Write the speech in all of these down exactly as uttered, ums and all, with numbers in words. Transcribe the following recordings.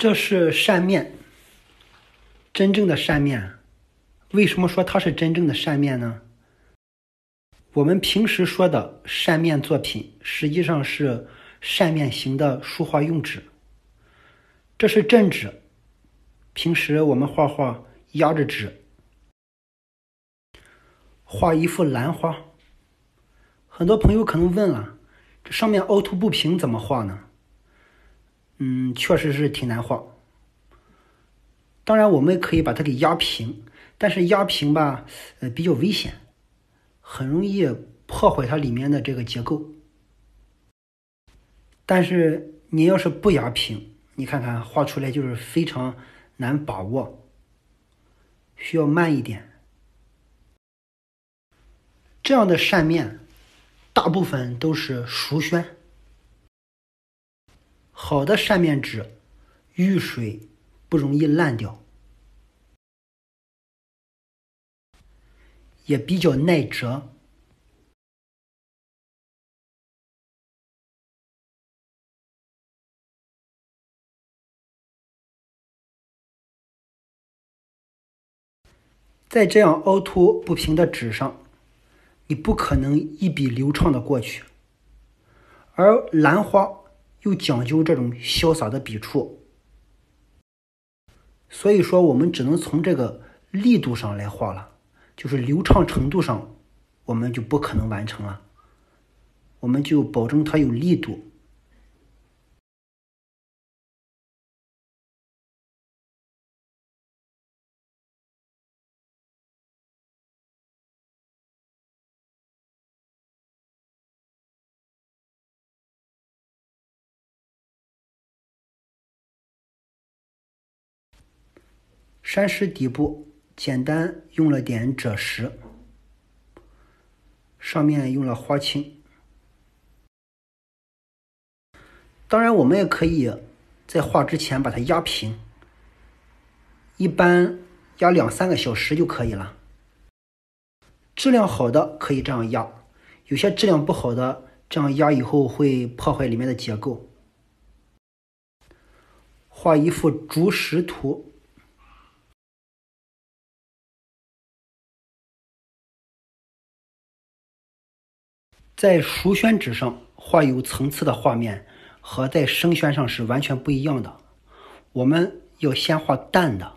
这是扇面，真正的扇面。为什么说它是真正的扇面呢？我们平时说的扇面作品，实际上是扇面型的书画用纸。这是真纸，平时我们画画压着纸，画一幅兰花。很多朋友可能问了，这上面凹凸不平怎么画呢？嗯，确实是挺难画。当然，我们可以把它给压平，但是压平吧，呃，比较危险，很容易破坏它里面的这个结构。但是你要是不压平，你看看画出来就是非常难把握，需要慢一点。这样的扇面，大部分都是熟宣。好的扇面纸遇水不容易烂掉，也比较耐折。在这样凹凸不平的纸上，你不可能一笔流畅的过去。而兰花又讲究这种潇洒的笔触，所以说我们只能从这个力度上来画了，就是流畅程度上我们就不可能完成了，我们就保证它有力度。山石底部简单用了点赭石，上面用了花青。当然我们也可以在画之前把它压平，一般压两三个小时就可以了。质量好的可以这样压，有些质量不好的这样压以后会破坏里面的结构。画一幅竹石图，在熟宣纸上画有层次的画面和在生宣上是完全不一样的。我们要先画淡的。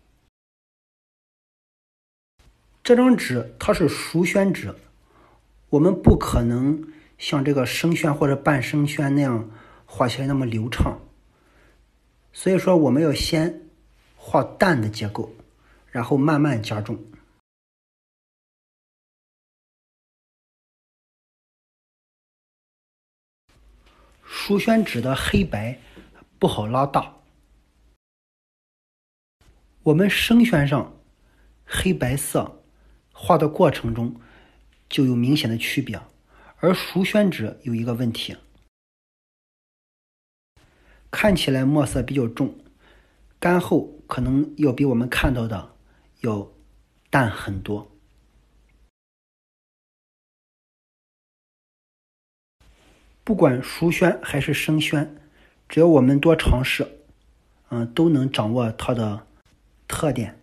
这张纸它是熟宣纸，我们不可能像这个生宣或者半生宣那样画起来那么流畅，所以说我们要先画淡的结构，然后慢慢加重。熟宣纸的黑白不好拉大，我们生宣上黑白色画的过程中就有明显的区别，而熟宣纸有一个问题，看起来墨色比较重，干后可能要比我们看到的要淡很多。不管熟宣还是生宣，只要我们多尝试，嗯，都能掌握它的特点。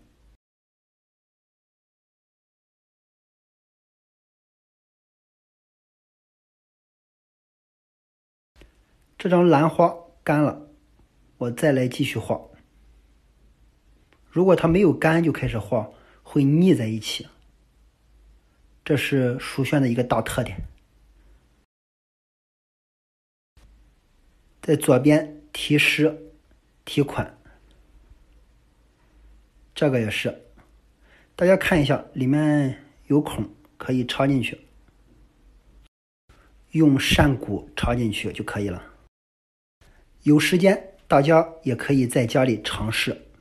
这张兰花干了，我再来继续画。如果它没有干就开始画，会腻在一起。这是熟宣的一个大特点。在左边题诗题款，这个也是，大家看一下，里面有孔可以插进去，用扇骨插进去就可以了。有时间大家也可以在家里尝试。